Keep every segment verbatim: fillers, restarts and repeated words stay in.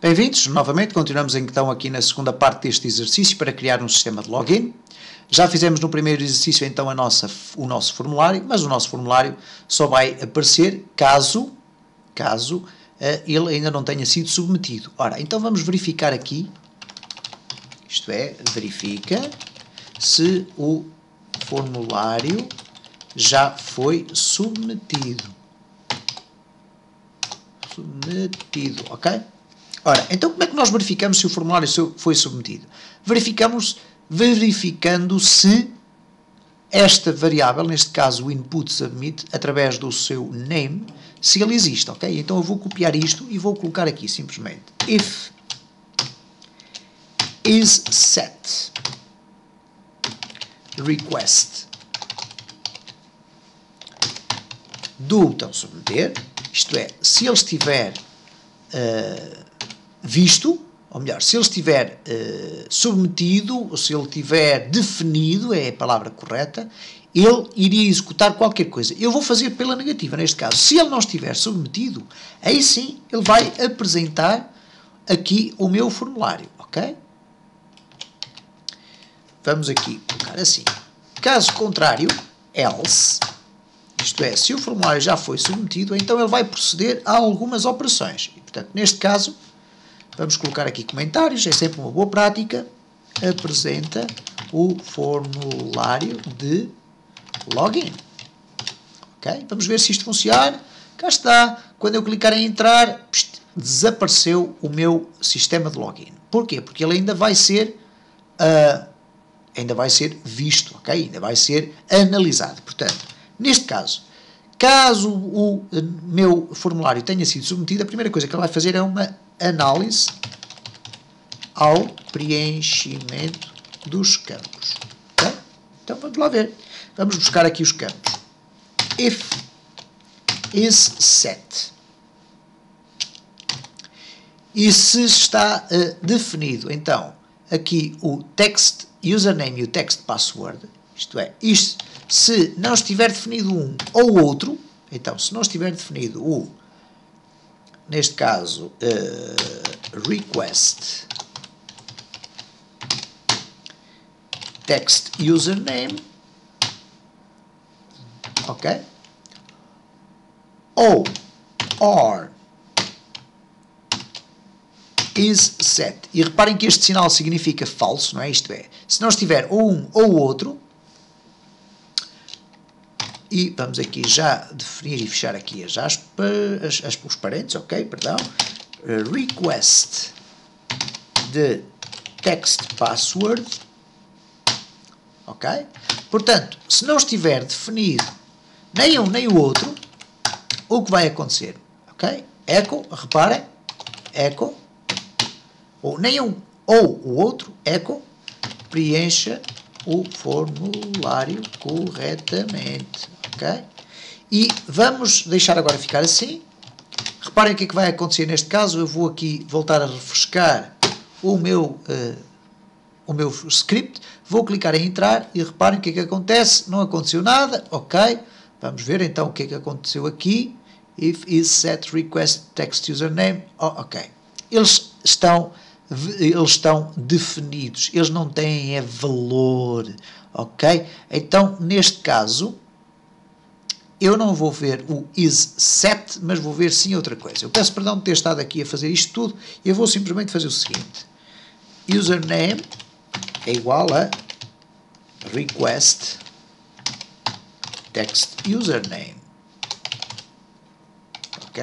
Bem-vindos, novamente, continuamos então aqui na segunda parte deste exercício para criar um sistema de login. Já fizemos no primeiro exercício então a nossa, o nosso formulário, mas o nosso formulário só vai aparecer caso, caso uh, ele ainda não tenha sido submetido. Ora, então vamos verificar aqui, isto é, verifica se o formulário já foi submetido. Submetido, ok? Ora, então como é que nós verificamos se o formulário foi submetido? Verificamos verificando se esta variável, neste caso o input submit, através do seu name, se ele existe, ok? Então eu vou copiar isto e vou colocar aqui simplesmente if is set request do botão submeter, isto é, se ele estiver uh, visto, ou melhor, se ele estiver uh, submetido, ou se ele estiver definido, é a palavra correta, ele iria executar qualquer coisa. Eu vou fazer pela negativa, neste caso. Se ele não estiver submetido, aí sim ele vai apresentar aqui o meu formulário, ok? Vamos aqui colocar assim. Caso contrário, else, isto é, se o formulário já foi submetido, então ele vai proceder a algumas operações. E, portanto, neste caso, vamos colocar aqui comentários, é sempre uma boa prática. Apresenta o formulário de login. Ok? Vamos ver se isto funciona. Cá está. Quando eu clicar em entrar, pst, desapareceu o meu sistema de login. Porquê? Porque ele ainda vai ser, uh, ainda vai ser visto, ok? Ainda vai ser analisado. Portanto, neste caso, caso o meu formulário tenha sido submetido, a primeira coisa que ele vai fazer é uma análise ao preenchimento dos campos. Okay? Então vamos lá ver. Vamos buscar aqui os campos. If is set. E se está uh, definido, então, aqui o text username e o text password, isto é, isto, se não estiver definido um ou outro, então, se não estiver definido o, neste caso, uh, request text username, ok? Ou or is set. E reparem que este sinal significa falso, não é? Isto é, se não estiver ou um ou outro, e vamos aqui já definir e fechar aqui as aspas, as, as, os parênteses, ok, perdão, uh, request de text password, ok? Portanto, se não estiver definido nem um nem o outro, o que vai acontecer, ok? Echo, reparem, echo, ou nem um ou o outro, echo, preencha o formulário corretamente, ok? E vamos deixar agora ficar assim. Reparem o que é que vai acontecer neste caso. Eu vou aqui voltar a refrescar o meu, uh, o meu script, vou clicar em entrar e reparem o que é que acontece. Não aconteceu nada, ok? Vamos ver então o que é que aconteceu aqui. If is set request text username, oh, ok. Eles estão... eles estão definidos, eles não têm é valor, ok? Então, neste caso, eu não vou ver o is set, mas vou ver sim outra coisa. Eu peço perdão de ter estado aqui a fazer isto tudo, eu vou simplesmente fazer o seguinte. Username é igual a request text username, ok?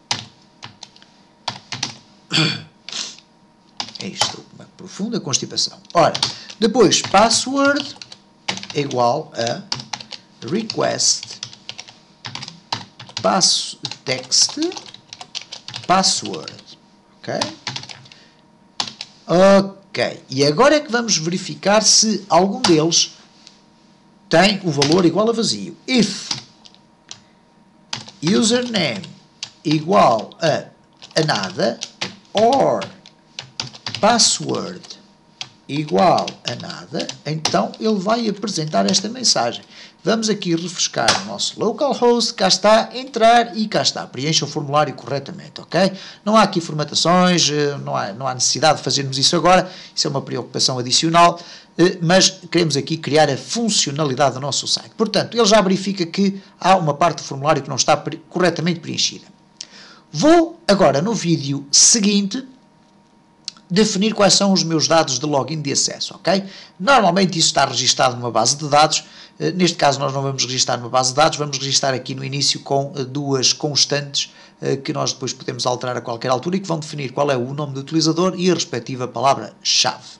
É isto, uma profunda constipação. Ora, depois, password é igual a request pass, text password. Ok? Ok. E agora é que vamos verificar se algum deles tem o valor igual a vazio. If username igual a, a nada, or password igual a nada, então ele vai apresentar esta mensagem. Vamos aqui refrescar o nosso localhost, cá está, entrar e cá está. Preencha o formulário corretamente, ok? Não há aqui formatações, não há, não há necessidade de fazermos isso agora, isso é uma preocupação adicional, mas queremos aqui criar a funcionalidade do nosso site. Portanto, ele já verifica que há uma parte do formulário que não está corretamente preenchida. Vou agora, no vídeo seguinte, definir quais são os meus dados de login de acesso, ok? Normalmente isso está registado numa base de dados, neste caso nós não vamos registrar numa base de dados, vamos registrar aqui no início com duas constantes que nós depois podemos alterar a qualquer altura e que vão definir qual é o nome do utilizador e a respectiva palavra-chave.